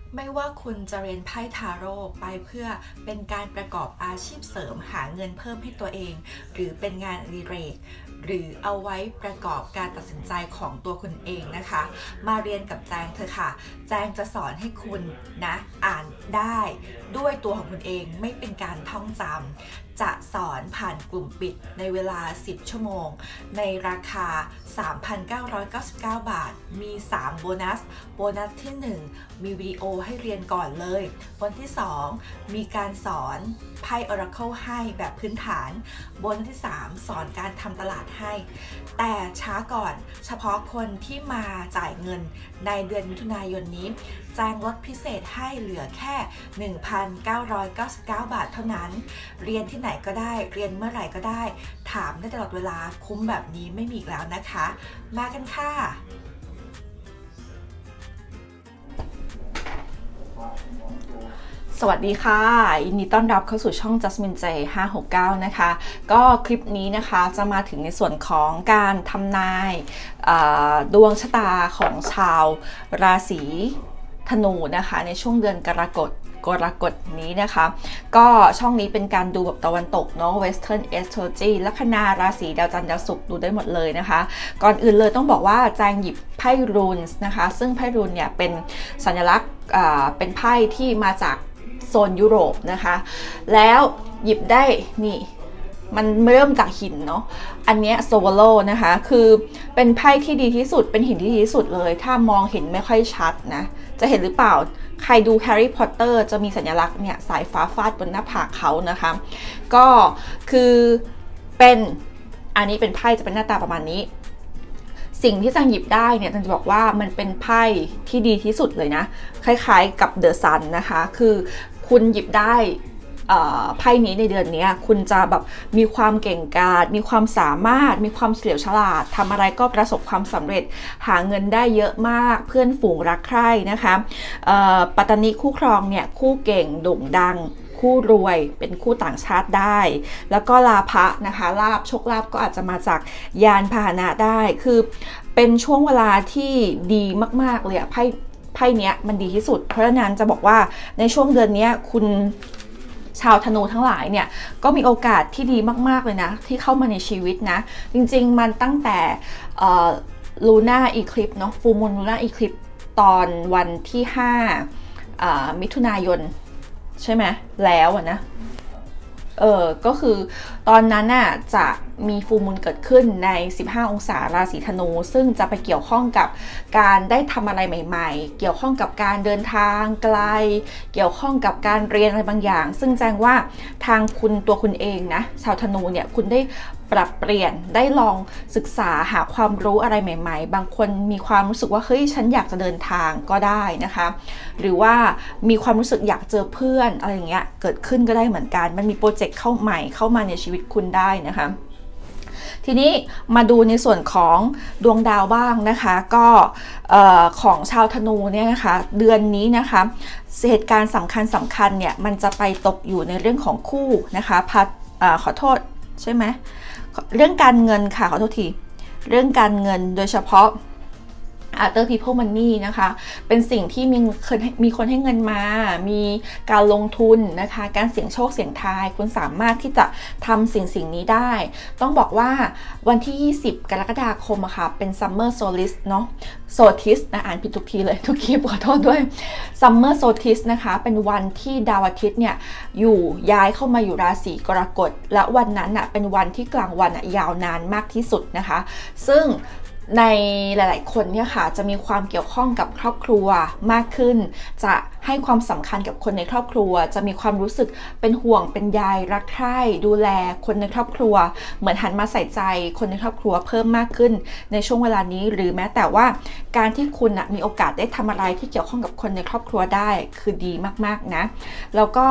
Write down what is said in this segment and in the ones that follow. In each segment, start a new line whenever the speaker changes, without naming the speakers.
ไม่ว่าคุณจะเรียนไพ่ทาโร่ไปเพื่อเป็นการประกอบอาชีพเสริมหาเงินเพิ่มให้ตัวเองหรือเป็นงานอดิเรกหรือเอาไว้ประกอบการตัดสินใจของตัวคุณเองนะคะมาเรียนกับแจงเถอะค่ะแจงจะสอนให้คุณนะอ่านได้ด้วยตัวของคุณเองไม่เป็นการท่องจำจะสอนผ่านกลุ่มปิดในเวลา10ชั่วโมงในราคา 3,999 บาทมี3โบนัสที่1มีวิดีโอให้เรียนก่อนเลยวันที่2มีการสอนไพ่ Oracle ให้แบบพื้นฐานโบนัสที่3สอนการทำตลาดให้แต่ช้าก่อนเฉพาะคนที่มาจ่ายเงินในเดือนมิถุนายนนี้แจงลดพิเศษให้เหลือแค่ 1,999 บาทเท่านั้นเรียนที่ไหนก็ได้เรียนเมื่อไหร่ก็ได้ถามได้ตลอดเวลาคุ้มแบบนี้ไม่มีอีกแล้วนะคะมากันค่ะสวัสดีค่ะยินดีต้อนรับเข้าสู่ช่อง Jasmine J 569นะคะก็คลิปนี้นะคะจะมาถึงในส่วนของการทำนายดวงชะตาของชาวราศีธนูนะคะในช่วงเดือนกรกฎนี้นะคะก็ช่องนี้เป็นการดูแบบตะวันตกเนาะ Western Astrology ลัคนาราศีดาวจันทร์ดาวศุกร์ดูได้หมดเลยนะคะก่อนอื่นเลยต้องบอกว่าแจงหยิบไพ่รูนส์นะคะซึ่งไพ่รูนเนี่ยเป็นสัญลักษณ์เป็นไพ่ที่มาจากโซนยุโรปนะคะแล้วหยิบได้นี่มันเริ่มจากหินเนาะอันเนี้ยโซวโลนะคะคือเป็นไพ่ที่ดีที่สุดเป็นหินที่ดีที่สุดเลยถ้ามองเห็นไม่ค่อยชัดนะจะเห็นหรือเปล่าใครดูแฮร์รี่พอตเตอร์จะมีสัญลักษณ์เนี่ยสายฟ้าฟาดบนหน้าผากเขานะคะก็คือเป็นอันนี้เป็นไพ่จะเป็นหน้าตาประมาณนี้สิ่งที่จังหยิบได้เนี่ยจังจะบอกว่ามันเป็นไพ่ที่ดีที่สุดเลยนะคล้ายๆกับเดอะซันนะคะคือคุณหยิบได้ไพ่นี้ในเดือนนี้คุณจะแบบมีความเก่งกาจมีความสามารถมีความเฉลียวฉลาดทำอะไรก็ประสบความสำเร็จหาเงินได้เยอะมากเพื่อนฝูงรักใคร่นะคะปัตตานีคู่ครองเนี่ยคู่เก่งโด่งดังคู่รวยเป็นคู่ต่างชาติได้แล้วก็ลาภะนะคะลาภโชคลาภก็อาจจะมาจากยานพาหนะได้คือเป็นช่วงเวลาที่ดีมากๆเลยไพ่เนี้ยมันดีที่สุดเพราะฉะนั้นจะบอกว่าในช่วงเดือนนี้คุณชาวธนูทั้งหลายเนี่ยก็มีโอกาสที่ดีมากๆเลยนะที่เข้ามาในชีวิตนะจริงๆมันตั้งแต่ลูน่าอีคลิปเนาะฟูลมูนลูน่าอีคลิปตอนวันที่5มิถุนายนใช่ไหมแล้วนะก็คือตอนนั้นน่ะจะมีฟูลมูนเกิดขึ้นใน15องศาราศีธนูซึ่งจะไปเกี่ยวข้องกับการได้ทำอะไรใหม่ๆเกี่ยวข้องกับการเดินทางไกลเกี่ยวข้องกับการเรียนอะไรบางอย่างซึ่งแจ้งว่าทางตัวคุณเองนะชาวธนูเนี่ยคุณได้ปรับเปลี่ยนได้ลองศึกษาหาความรู้อะไรใหม่ๆบางคนมีความรู้สึกว่าเฮ้ยฉันอยากจะเดินทางก็ได้นะคะหรือว่ามีความรู้สึกอยากเจอเพื่อนอะไรอย่างเงี้ยเกิดขึ้นก็ได้เหมือนกันมันมีโปรเจกต์เข้าใหม่เข้ามาในชีวิตคุณได้นะคะทีนี้มาดูในส่วนของดวงดาวบ้างนะคะก็ของชาวธนูเนี่ยนะคะเดือนนี้นะคะเหตุการณ์สำคัญเนี่ยมันจะไปตกอยู่ในเรื่องของคู่นะคะขอโทษใช่ไหมเรื่องการเงินค่ะขอโทษทีเรื่องการเงินโดยเฉพาะOther people money นะคะเป็นสิ่งที่มีคนให้เงินมามีการลงทุนนะคะการเสี่ยงโชคเสี่ยงทายคุณสามารถที่จะทำสิ่งนี้ได้ต้องบอกว่าวันที่20กรกฎาคมอะค่ะเป็น Summer Solstice เนาะ Solstice นะอ่านผิดทุกทีเลยทุกคลิปขอโทษด้วย Summer Solstice นะคะเป็นวันที่ดาวอาทิตย์เนี่ยย้ายเข้ามาอยู่ราศีกรกฎและวันนั้นอะเป็นวันที่กลางวันยาวนานมากที่สุดนะคะซึ่งในหลายๆคนเนี่ยค่ะจะมีความเกี่ยวข้องกับครอบครัวมากขึ้นจะให้ความสำคัญกับคนในครอบครัวจะมีความรู้สึกเป็นห่วงเป็นใยรักใคร่ดูแลคนในครอบครัวเหมือนหันมาใส่ใจคนในครอบครัวเพิ่มมากขึ้นในช่วงเวลานี้หรือแม้แต่ว่าการที่คุณมีโอกาสได้ทำอะไรที่เกี่ยวข้องกับคนในครอบครัวได้คือดีมากๆนะแล้วก็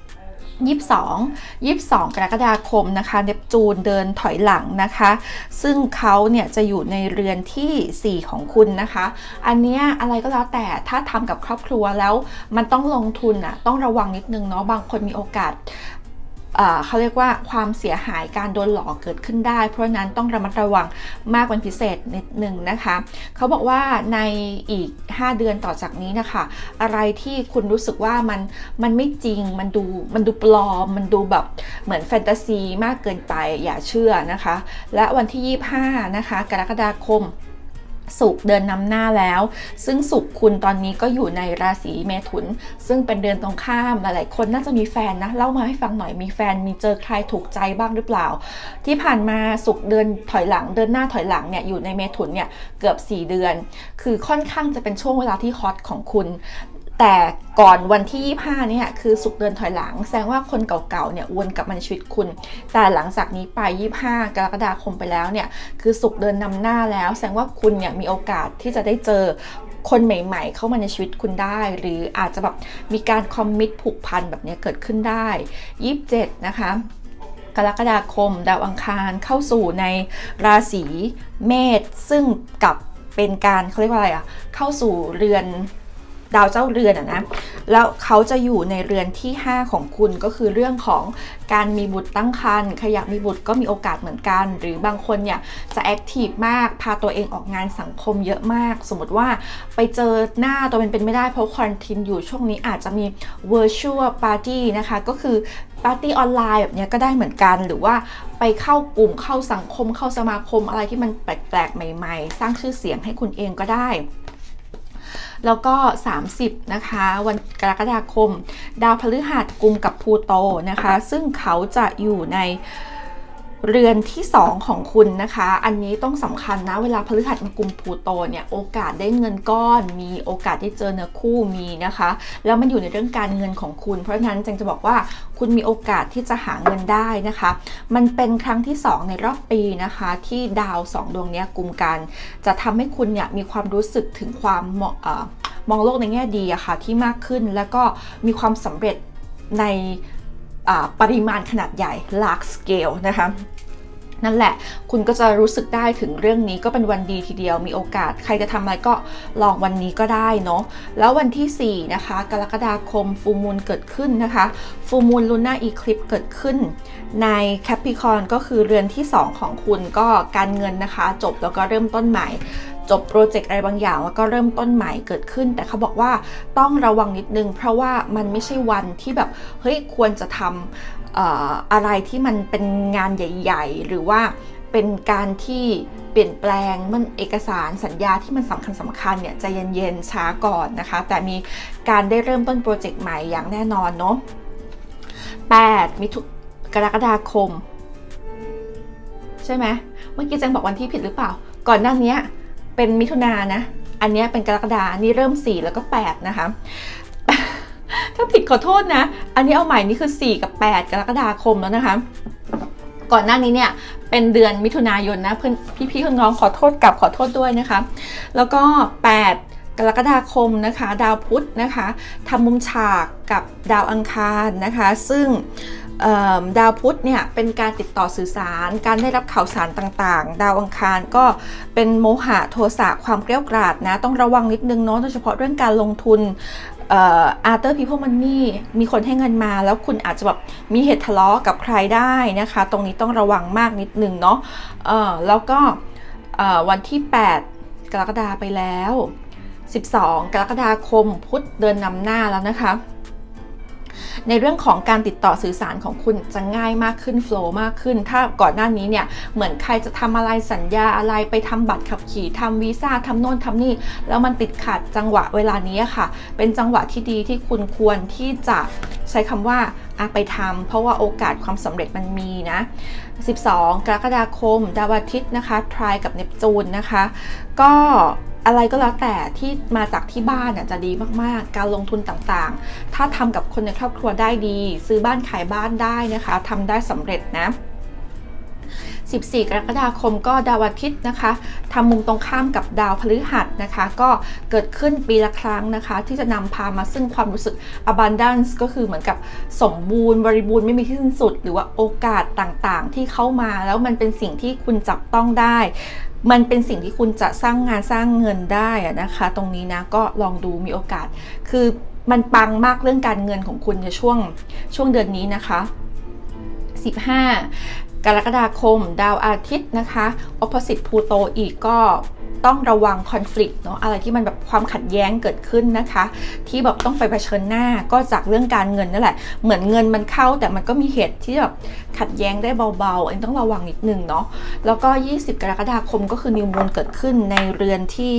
22กรกฎาคมนะคะเนปจูนเดินถอยหลังนะคะซึ่งเขาเนี่ยจะอยู่ในเรือนที่4ของคุณนะคะอันเนี้ยอะไรก็แล้วแต่ถ้าทำกับครอบครัวแล้วมันต้องลงทุนต้องระวังนิดนึงเนาะบางคนมีโอกาสเขาเรียกว่าความเสียหายการโดนหลอกเกิดขึ้นได้เพราะนั้นต้องระมัดระวังมากเป็นพิเศษนิดนึงนะคะเขาบอกว่าในอีก5เดือนต่อจากนี้นะคะอะไรที่คุณรู้สึกว่ามันไม่จริงมันดูปลอมมันดูแบบเหมือนแฟนตาซีมากเกินไปอย่าเชื่อนะคะและวันที่25นะคะกรกฎาคมศุกร์เดินนำหน้าแล้วซึ่งศุกร์คุณตอนนี้ก็อยู่ในราศีเมถุนซึ่งเป็นเดือนตรงข้ามหลายๆคนน่าจะมีแฟนนะเล่ามาให้ฟังหน่อยมีแฟนมีเจอใครถูกใจบ้างหรือเปล่าที่ผ่านมาศุกร์เดินถอยหลังเดินหน้าถอยหลังเนี่ยอยู่ในเมถุนเนี่ยเกือบ4 เดือนคือค่อนข้างจะเป็นช่วงเวลาที่ฮอตของคุณแต่ก่อนวันที่25เนี่ยคือศุกร์เดินถอยหลังแสดงว่าคนเก่าๆเนี่ยวนกลับมาในชีวิตคุณแต่หลังจากนี้ไป25กรกฎาคมไปแล้วเนี่ยคือศุกร์เดินนำหน้าแล้วแสดงว่าคุณเนี่ยมีโอกาสที่จะได้เจอคนใหม่ๆเข้ามาในชีวิตคุณได้หรืออาจจะแบบมีการคอมมิตผูกพันแบบนี้เกิดขึ้นได้27นะคะกรกฎาคมดาวอังคารเข้าสู่ในราศีเมษซึ่งกับเป็นการเขาเรียกว่าอะไรเข้าสู่เรือนดาวเจ้าเรือนนะแล้วเขาจะอยู่ในเรือนที่5ของคุณก็คือเรื่องของการมีบุตรตั้งครรภ์ใครอยากมีบุตรก็มีโอกาสเหมือนกันหรือบางคนเนี่ยจะแอคทีฟมากพาตัวเองออกงานสังคมเยอะมากสมมติว่าไปเจอหน้าตัวเป็นไม่ได้เพราะควอรันทีนอยู่ช่วงนี้อาจจะมี virtual party นะคะก็คือปาร์ตี้ออนไลน์แบบนี้ก็ได้เหมือนกันหรือว่าไปเข้ากลุ่มเข้าสังคมเข้าสมาคมอะไรที่มันแปลกๆใหม่ๆสร้างชื่อเสียงให้คุณเองก็ได้แล้วก็30นะคะวันกรกฎาคมดาวพฤหัสกุมกับพลูโตนะคะซึ่งเขาจะอยู่ในเรือนที่2ของคุณนะคะอันนี้ต้องสำคัญนะเวลาพฤหัสมากุมพลูโตเนี่ยโอกาสได้เงินก้อนมีโอกาสได้เจอเนื้อคู่มีนะคะแล้วมันอยู่ในเรื่องการเงินของคุณเพราะฉะนั้นจังจะบอกว่าคุณมีโอกาสที่จะหาเงินได้นะคะมันเป็นครั้งที่2ในรอบปีนะคะที่ดาว2ดวงนี้กุมกันจะทำให้คุณเนี่ยมีความรู้สึกถึงความมองโลกในแง่ดีอะค่ะที่มากขึ้นแล้วก็มีความสำเร็จในปริมาณขนาดใหญ่ large scale นะคะนั่นแหละคุณก็จะรู้สึกได้ถึงเรื่องนี้ก็เป็นวันดีทีเดียวมีโอกาสใครจะทำอะไรก็ลองวันนี้ก็ได้เนาะแล้ววันที่4นะคะกรกฎาคมฟูลมูนเกิดขึ้นนะคะฟูลมูนลูน่าอีคลิปเกิดขึ้นในแคปริคอร์นก็คือเรือนที่2ของคุณก็การเงินนะคะจบแล้วก็เริ่มต้นใหม่จบโปรเจกต์อะไรบางอย่างแล้วก็เริ่มต้นใหม่เกิดขึ้นแต่เขาบอกว่าต้องระวังนิดนึงเพราะว่ามันไม่ใช่วันที่แบบเฮ้ยควรจะทำอะไรที่มันเป็นงานใหญ่ๆหรือว่าเป็นการที่เปลี่ยนแปลงมันเอกสารสัญญาที่มันสำคัญเนี่ยใจเย็นๆช้าก่อนนะคะแต่มีการได้เริ่มต้นโปรเจกต์ใหม่อย่างแน่นอนเนาะ8กรกฎาคมใช่ไหมเมื่อกี้แจงบอกวันที่ผิดหรือเปล่าก่อนหน้านี้เป็นมิถุนายนนะอันนี้เป็นกรกฎานี่เริ่ม4แล้วก็8นะคะถ้าผิดขอโทษนะอันนี้เอาใหม่นี่คือ4กับ8กรกฎาคมแล้วนะคะก่อนหน้านี้เนี่ยเป็นเดือนมิถุนายนนะเพื่อนพี่ๆน้องขอโทษกับขอโทษด้วยนะคะแล้วก็8กรกฎาคมนะคะดาวพุธนะคะทำมุมฉากกับดาวอังคารนะคะซึ่งดาวพุธเนี่ยเป็นการติดต่อสื่อสารการได้รับข่าวสารต่างๆดาวอังคารก็เป็นโมหะโทสะความเกรี้ยวกราดนะต้องระวังนิดนึงเนาะโดยเฉพาะเรื่องการลงทุนafter people money มีคนให้เงินมาแล้วคุณอาจจะแบบมีเหตุทะเลาะกับใครได้นะคะตรงนี้ต้องระวังมากนิดนึงเนาะแล้วก็วันที่8กรกฎาคมไปแล้ว12กรกฎาคมพุธเดินนำหน้าแล้วนะคะในเรื่องของการติดต่อสื่อสารของคุณจะง่ายมากขึ้นโฟล์มากขึ้นถ้าก่อนหน้านี้เนี่ยเหมือนใครจะทำอะไรสัญญาอะไรไปทำบัตรขับขี่ทำวีซ่าทำโน่นทำนี่แล้วมันติดขัดจังหวะเวลานี้ค่ะเป็นจังหวะที่ดีที่คุณควรที่จะใช้คำว่าไปทำเพราะว่าโอกาสความสำเร็จมันมีนะ12กรกฎาคมดาวอาทิตย์นะคะทรายกับเนปจูนนะคะก็อะไรก็แล้วแต่ที่มาจากที่บ้านจะดีมากๆการลงทุนต่างๆถ้าทำกับคนในครอบครัวได้ดีซื้อบ้านขายบ้านได้นะคะทำได้สำเร็จนะ14กรกฎาคมก็ดาวอาทิตย์นะคะทำมุมตรงข้ามกับดาวพฤหัสนะคะก็เกิดขึ้นปีละครั้งนะคะที่จะนำพามาซึ่งความรู้สึก abundance ก็คือเหมือนกับสมบูรณ์บริบูรณ์ไม่มีที่สิ้นสุดหรือว่าโอกาสต่างๆที่เข้ามาแล้วมันเป็นสิ่งที่คุณจับต้องได้มันเป็นสิ่งที่คุณจะสร้างงานสร้างเงินได้นะคะตรงนี้นะก็ลองดูมีโอกาสคือมันปังมากเรื่องการเงินของคุณในช่วงเดือนนี้นะคะ 15 กรกฎาคมดาวอาทิตย์นะคะ opposite พลูโตอีกก็ต้องระวัง conflict เนาะอะไรที่มันแบบความขัดแย้งเกิดขึ้นนะคะที่แบบต้องไปเผชิญหน้าก็จากเรื่องการเงินนั่นแหละเหมือนเงินมันเข้าแต่มันก็มีเหตุที่แบบขัดแย้งได้เบาๆอันนี้ต้องระวังนิดนึงเนาะแล้วก็20 กรกฎาคมก็คือนิวมูนเกิดขึ้นในเรือนที่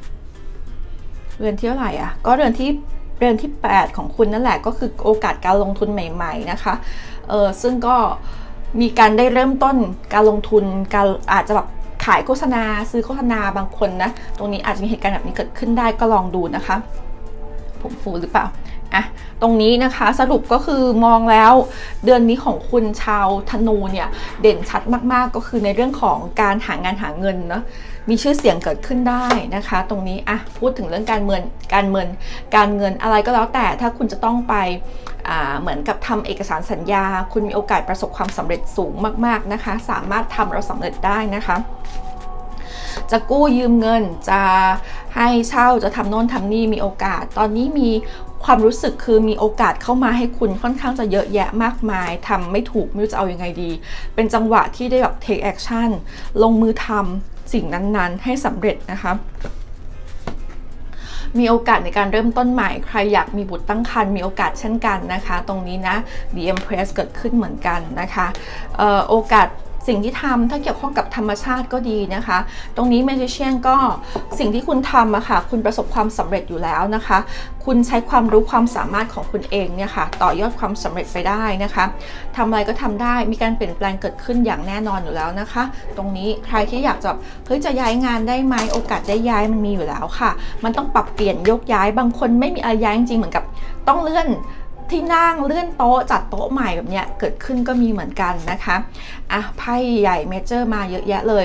เท่าไหร่อ่ะก็เรือนที่8ของคุณนั่นแหละก็คือโอกาสการลงทุนใหม่ๆนะคะซึ่งก็มีการได้เริ่มต้นการลงทุนการอาจจะแบบขายโฆษณาซื้อโฆษณาบางคนนะตรงนี้อาจจะมีเหตุการณ์แบบนี้เกิดขึ้นได้ก็ลองดูนะคะผมฟูหรือเปล่าอ่ะตรงนี้นะคะสรุปก็คือมองแล้วเดือนนี้ของคุณชาวธนูเนี่ยเด่นชัดมากๆก็คือในเรื่องของการหางานหาเงินเนาะมีชื่อเสียงเกิดขึ้นได้นะคะตรงนี้อ่ะพูดถึงเรื่องการเงินอะไรก็แล้วแต่ถ้าคุณจะต้องไปเหมือนกับทำเอกสารสัญญาคุณมีโอกาสประสบความสำเร็จสูงมากๆนะคะสามารถทำแล้วสำเร็จได้นะคะจะกู้ยืมเงินจะให้เช่าจะทำโน่นทำนี่มีโอกาสตอนนี้มีความรู้สึกคือมีโอกาสเข้ามาให้คุณค่อนข้างจะเยอะแยะมากมายทำไม่ถูกไม่รู้จะเอายังไงดีเป็นจังหวะที่ได้แบบ take action ลงมือทำสิ่งนั้นๆให้สำเร็จนะคะมีโอกาสในการเริ่มต้นใหม่ใครอยากมีบุตรตั้งครรภ์มีโอกาสเช่นกันนะคะตรงนี้นะ The Empress เกิดขึ้นเหมือนกันนะคะโอกาสสิ่งที่ทำถ้าเกี่ยวข้องกับธรรมชาติก็ดีนะคะตรงนี้ Magician ก็สิ่งที่คุณทำอะค่ะคุณประสบความสำเร็จอยู่แล้วนะคะคุณใช้ความรู้ความสามารถของคุณเองเนี่ยค่ะต่อยอดความสำเร็จไปได้นะคะทำอะไรก็ทำได้มีการเปลี่ยนแปลงเกิดขึ้นอย่างแน่นอนอยู่แล้วนะคะตรงนี้ใครที่อยากจะจะย้ายงานได้ไหมโอกาสได้ย้ายมันมีอยู่แล้วค่ะมันต้องปรับเปลี่ยนยกย้ายบางคนไม่มีอะไรย้ายจริงๆเหมือนกับต้องเลื่อนที่นั่งเลื่อนโต๊ะจัดโต๊ะใหม่แบบเนี้ยเกิดขึ้นก็มีเหมือนกันนะคะไพ่ใหญ่เมเจอร์มาเยอะแยะเลย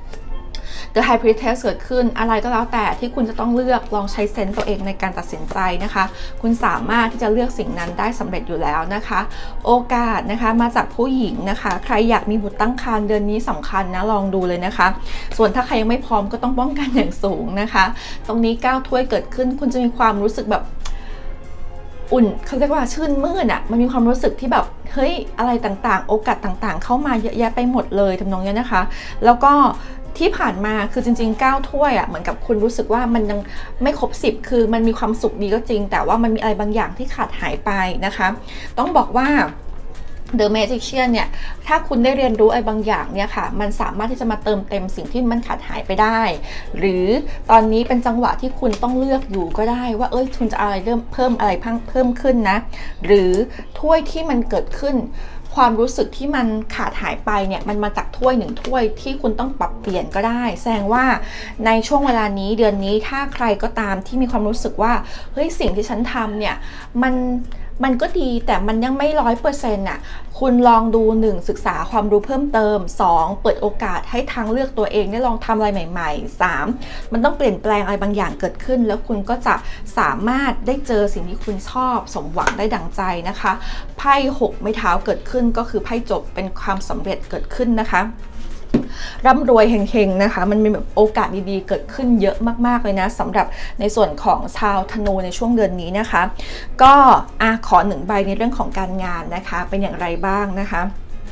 The High Priestess เกิดขึ้นอะไรก็แล้วแต่ที่คุณจะต้องเลือกลองใช้เซนส์ตัวเองในการตัดสินใจนะคะคุณสามารถที่จะเลือกสิ่งนั้นได้สำเร็จอยู่แล้วนะคะโอกาสนะคะมาจากผู้หญิงนะคะใครอยากมีบุตรตั้งครรภ์เดือนนี้สำคัญนะลองดูเลยนะคะส่วนถ้าใครยังไม่พร้อมก็ต้องป้องกันอย่างสูงนะคะตรงนี้9 ถ้วยเกิดขึ้นคุณจะมีความรู้สึกแบบอุ่นเขาเรียกว่าชื่นมื่นมันมีความรู้สึกที่แบบเฮ้ยอะไรต่างๆโอกาสต่างๆเข้ามาเยอะแยะไปหมดเลยทำนองนี้นะคะแล้วก็ที่ผ่านมาคือจริงๆ9 ถ้วยเหมือนกับคุณรู้สึกว่ามันยังไม่ครบ10คือมันมีความสุขดีก็จริงแต่ว่ามันมีอะไรบางอย่างที่ขาดหายไปนะคะต้องบอกว่าThe Magician เนี่ยถ้าคุณได้เรียนรู้อะไรบางอย่างเนี่ยค่ะมันสามารถที่จะมาเติมเต็มสิ่งที่มันขาดหายไปได้หรือตอนนี้เป็นจังหวะที่คุณต้องเลือกอยู่ก็ได้ว่าคุณจะอะไรเพิ่มอะไรเพิ่มขึ้นนะหรือถ้วยที่มันเกิดขึ้นความรู้สึกที่มันขาดหายไปเนี่ยมันมาจากถ้วย1 ถ้วยที่คุณต้องปรับเปลี่ยนก็ได้แสดงว่าในช่วงเวลานี้เดือนนี้ถ้าใครก็ตามที่มีความรู้สึกว่าเฮ้ยสิ่งที่ฉันทำเนี่ยมันก็ดีแต่มันยังไม่100%คุณลองดู1ศึกษาความรู้เพิ่มเติม2เปิดโอกาสให้ทางเลือกตัวเองได้ลองทำอะไรใหม่ๆ3มันต้องเปลี่ยนแปลงอะไรบางอย่างเกิดขึ้นแล้วคุณก็จะสามารถได้เจอสิ่งที่คุณชอบสมหวังได้ดั่งใจนะคะไพ่6 ไม้เท้าเกิดขึ้นก็คือไพ่จบเป็นความสำเร็จเกิดขึ้นนะคะร่ำรวยเฮงๆนะคะมันมีแบบโอกาสดีๆเกิดขึ้นเยอะมากๆเลยนะสำหรับในส่วนของชาวธนูในช่วงเดือนนี้นะคะก็ขอ1 ใบในเรื่องของการงานนะคะเป็นอย่างไรบ้างนะคะ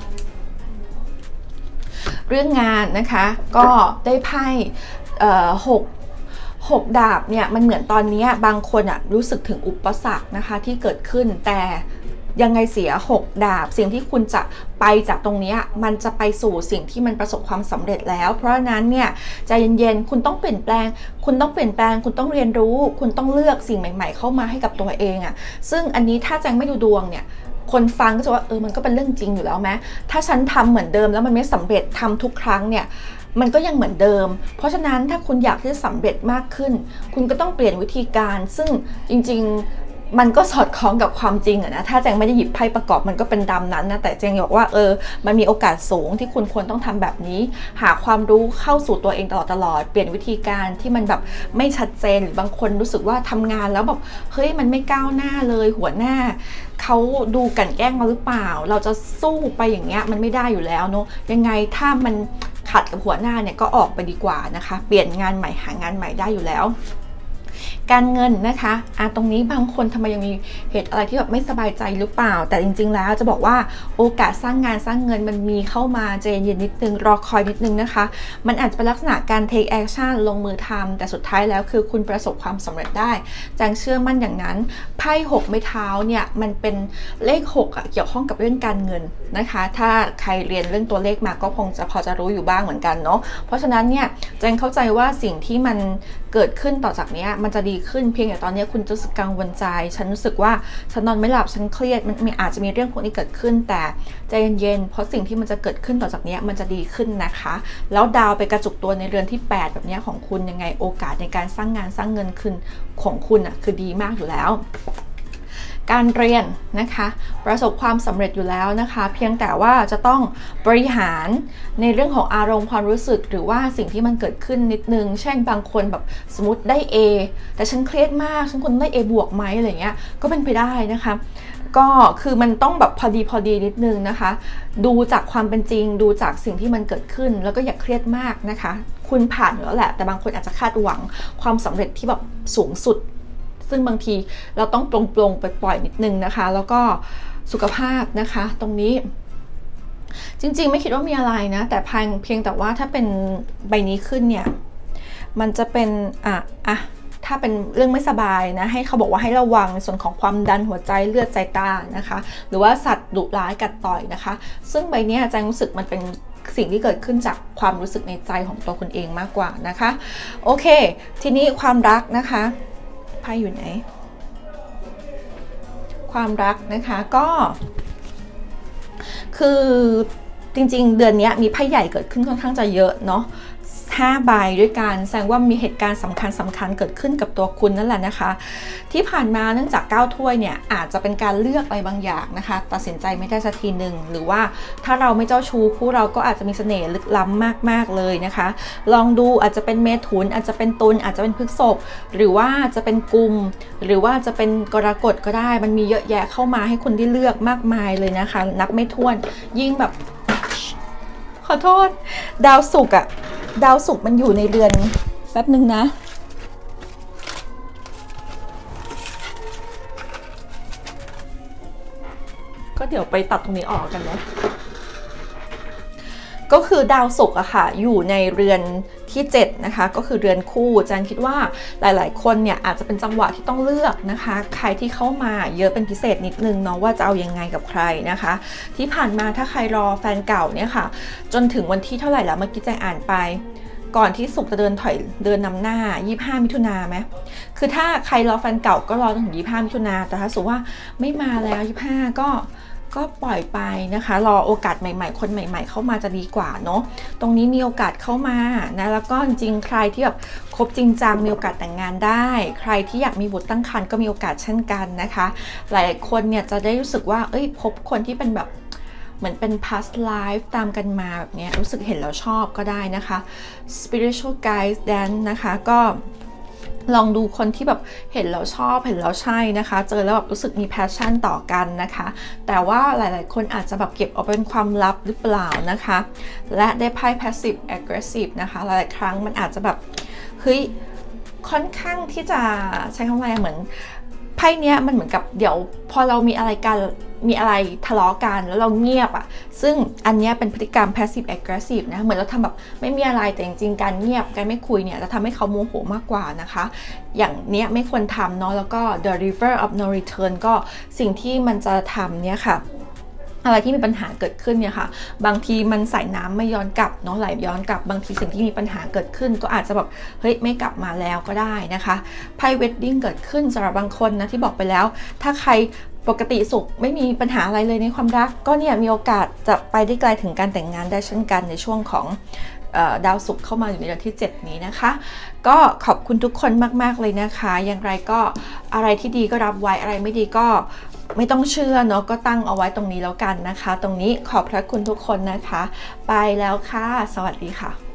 เรื่องงานนะคะก็ได้ไพ่6 ดาบเนี่ยมันเหมือนตอนนี้บางคนรู้สึกถึงอุปสรรคนะคะที่เกิดขึ้นแต่ยังไงเสีย6 ดาบสิ่งที่คุณจะไปจากตรงนี้มันจะไปสู่สิ่งที่มันประสบความสำเร็จแล้วเพราะฉะนั้นเนี่ยใจเย็นๆคุณต้องเปลี่ยนแปลงคุณต้องเรียนรู้คุณต้องเลือกสิ่งใหม่ๆเข้ามาให้กับตัวเองซึ่งอันนี้ถ้าแจงไม่ดูดวงเนี่ยคนฟังก็จะว่ามันก็เป็นเรื่องจริงอยู่แล้วไหมถ้าฉันทำเหมือนเดิมแล้วมันไม่สำเร็จทำทุกครั้งเนี่ยมันก็ยังเหมือนเดิมเพราะฉะนั้นถ้าคุณอยากที่จะสำเร็จมากขึ้นคุณก็ต้องเปลี่ยนวิธีการซึ่งจริงๆมันก็สอดคล้องกับความจริงนะถ้าแจงไม่ได้หยิบไพ่ประกอบมันก็เป็นดำนั้นนะแต่แจงบอกว่ามันมีโอกาสสูงที่คุณควรต้องทำแบบนี้หาความรู้เข้าสู่ตัวเองตลอดเปลี่ยนวิธีการที่มันแบบไม่ชัดเจนหรือบางคนรู้สึกว่าทำงานแล้วแบบเฮ้ยมันไม่ก้าวหน้าเลยหัวหน้าเขาดูกลั่นแกล้งเราหรือเปล่าเราจะสู้ไปอย่างเงี้ยมันไม่ได้อยู่แล้วเนาะยังไงถ้ามันขัดกับหัวหน้าเนี่ยก็ออกไปดีกว่านะคะเปลี่ยนงานใหม่หางานใหม่ได้อยู่แล้วการเงินนะคะตรงนี้บางคนทำไมยังมีเหตุอะไรที่แบบไม่สบายใจหรือเปล่าแต่จริงๆแล้วจะบอกว่าโอกาสสร้างงานสร้างเงินมันมีเข้ามาใจเย็นนิดนึงรอคอยนิดนึงนะคะมันอาจจะเป็นลักษณะการ take action ลงมือทำแต่สุดท้ายแล้วคือคุณประสบความสำเร็จได้แจงเชื่อมั่นอย่างนั้นไพ่6ไม้เท้าเนี่ยมันเป็นเลข6เกี่ยวข้องกับเรื่องการเงินนะคะถ้าใครเรียนเรื่องตัวเลขมาก็คงจะพอจะรู้อยู่บ้างเหมือนกันเนาะเพราะฉะนั้นเนี่ยแจงเข้าใจว่าสิ่งที่มันเกิดขึ้นต่อจากนี้มันจะดีขึ้นเพียงแต่ตอนนี้คุณรู้สึกกังวลใจฉันรู้สึกว่าฉันนอนไม่หลับฉันเครียดมันอาจจะมีเรื่องพวกนี้เกิดขึ้นแต่ใจเย็นๆเพราะสิ่งที่มันจะเกิดขึ้นต่อจากนี้มันจะดีขึ้นนะคะแล้วดาวไปกระจุกตัวในเรือนที่8แบบนี้ของคุณยังไงโอกาสในการสร้างงานสร้างเงินคืนของคุณคือดีมากอยู่แล้วการเรียนนะคะประสบความสำเร็จอยู่แล้วนะคะเพียงแต่ว่าจะต้องบริหารในเรื่องของอารมณ์ความรู้สึกหรือว่าสิ่งที่มันเกิดขึ้นนิดนึงเช่นบางคนแบบสมมติได้ A แต่ฉันเครียดมากฉันควรได้ A บวกไหมอะไรเงี้ยก็เป็นไปได้นะคะก็คือมันต้องแบบพอดีนิดนึงนะคะดูจากความเป็นจริงดูจากสิ่งที่มันเกิดขึ้นแล้วก็อย่าเครียดมากนะคะคุณผ่านแล้วแหละแต่บางคนอาจจะคาดหวังความสำเร็จที่แบบสูงสุดซึ่งบางทีเราต้องปลงไปปล่อยนิดนึงนะคะแล้วก็สุขภาพนะคะตรงนี้จริงๆไม่คิดว่ามีอะไรนะแต่เพียงแต่ว่าถ้าเป็นใบนี้ขึ้นเนี่ยมันจะเป็นถ้าเป็นเรื่องไม่สบายนะให้เขาบอกว่าให้ระวังในส่วนของความดันหัวใจเลือดสายตานะคะหรือว่าสัตว์ดุร้ายกัดต่อยนะคะซึ่งใบนี้อาจารย์รู้สึกมันเป็นสิ่งที่เกิดขึ้นจากความรู้สึกในใจของตัวคุณเองมากกว่านะคะโอเคทีนี้ความรักนะคะไพ่อยู่ไหนความรักนะคะก็คือจริงๆเดือนนี้มีไพ่ใหญ่เกิดขึ้นค่อนข้างจะเยอะเนาะ5 ใบด้วยกันแสดงว่ามีเหตุการณ์สำคัญเกิดขึ้นกับตัวคุณนั่นแหละนะคะที่ผ่านมาเนื่องจาก9 ถ้วยเนี่ยอาจจะเป็นการเลือกอะไรบางอย่างนะคะตัดสินใจไม่ได้สักทีหนึ่งหรือว่าถ้าเราไม่เจ้าชู้คู่เราก็อาจจะมีเสน่ห์ลึกล้ำมากๆเลยนะคะลองดูอาจจะเป็นเมถุนอาจจะเป็นตุลอาจจะเป็นพฤษภหรือว่าจะเป็นกุมหรือว่าจะเป็นกรกฎก็ได้มันมีเยอะแยะเข้ามาให้คุณได้เลือกมากมายเลยนะคะนับไม่ถ้วนยิ่งแบบขอโทษดาวศุกร์ดาวศุกร์มันอยู่ในเรือนแป๊บหนึ่งนะก็เดี๋ยวไปตัดตรงนี้ออกกันเนาะก็คือดาวศุกร์ค่ะอยู่ในเรือนที่7นะคะก็คือเรือนคู่จันคิดว่าหลายๆคนเนี่ยอาจจะเป็นจังหวะที่ต้องเลือกนะคะใครที่เข้ามาเยอะเป็นพิเศษนิดนึงเนาะว่าจะเอายังไงกับใครนะคะที่ผ่านมาถ้าใครรอแฟนเก่าเนี่ยค่ะจนถึงวันที่เท่าไหร่แล้วเมื่อกี้จันอ่านไปก่อนที่ศุกร์จะเดินนำหน้า25 มิถุนาไหมคือถ้าใครรอแฟนเก่าก็รอถึง25 มิถุนาแต่ถ้าสมมติว่าไม่มาแล้ว25ก็ปล่อยไปนะคะรอโอกาสใหม่ๆคนใหม่ๆเข้ามาจะดีกว่าเนาะตรงนี้มีโอกาสเข้ามานะแล้วก็จริงๆใครที่แบบคบจริงจังมีโอกาสแต่งงานได้ใครที่อยากมีบุตรตั้งครรภ์ก็มีโอกาสเช่นกันนะคะหลายๆคนเนี่ยจะได้รู้สึกว่าพบคนที่เป็นแบบเหมือนเป็น past life ตามกันมาแบบนี้รู้สึกเห็นแล้วชอบก็ได้นะคะ spiritual guidance นะคะก็ลองดูคนที่แบบเห็นแล้วชอบเห็นแล้วใช่นะคะเจอแล้วแบบรู้สึกมี passion ต่อกันนะคะแต่ว่าหลายๆคนอาจจะแบบเก็บเอาเป็นความลับหรือเปล่านะคะและได้ไพ่ passive aggressive นะคะหลายๆครั้งมันอาจจะแบบค่อนข้างที่จะใช้คำว่าเหมือนไพ่เนี้ยมันเหมือนกับเดี๋ยวพอเรามีอะไรกันมีอะไรทะเลาะกันแล้วเราเงียบซึ่งอันนี้เป็นพฤติกรรม passive aggressive นะเหมือนเราทำแบบไม่มีอะไรแต่จริงๆการเงียบการไม่คุยเนี่ยจะทำให้เขาโมโหมากกว่านะคะอย่างเนี้ยไม่ควรทำเนาะแล้วก็ the river of no return ก็สิ่งที่มันจะทำเนี่ยค่ะอะไรที่มีปัญหาเกิดขึ้นเนี่ยค่ะบางทีมันใส่น้ำไม่ย้อนกลับเนาะไหลย้อนกลับบางทีสิ่งที่มีปัญหาเกิดขึ้นก็อาจจะแบบไม่กลับมาแล้วก็ได้นะคะไพ่ wedding เกิดขึ้นสำหรับบางคนนะที่บอกไปแล้วถ้าใครปกติสุขไม่มีปัญหาอะไรเลยในความรักก็เนี่ยมีโอกาสจะไปได้ไกลถึงการแต่งงานได้เช่นกันในช่วงของดาวศุกร์เข้ามาอยู่ในเดือนที่7นี้นะคะก็ขอบคุณทุกคนมากๆเลยนะคะอย่างไรก็อะไรที่ดีก็รับไว้อะไรไม่ดีก็ไม่ต้องเชื่อเนาะก็ตั้งเอาไว้ตรงนี้แล้วกันนะคะตรงนี้ขอบพระคุณทุกคนนะคะไปแล้วค่ะสวัสดีค่ะ